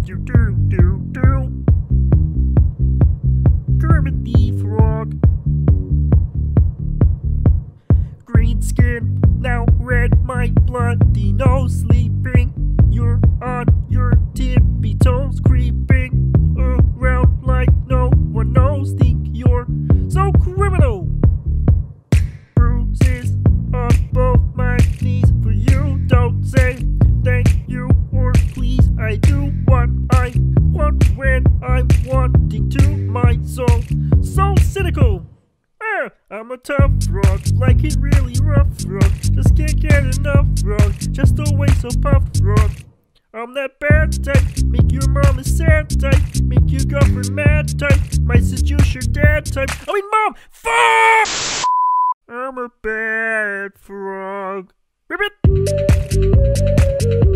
Kermit the Frog. Green skin, now red, my bloody nose sleeping. You're on your tippy toes, creeping around like no one knows. Think you're so criminal. Bruises on both my knees for you. Don't say thank you or please. I do what I want when I'm wanting to. My soul so cynical. I'm a tough frog, like it really rough frog. Just can't get enough frog, just always so puffed frog. I'm that bad type, make your mom a sad type, make your girlfriend mad type, might seduce your dad type. I mean mom, fuck! I'm a bad frog. Ribbit!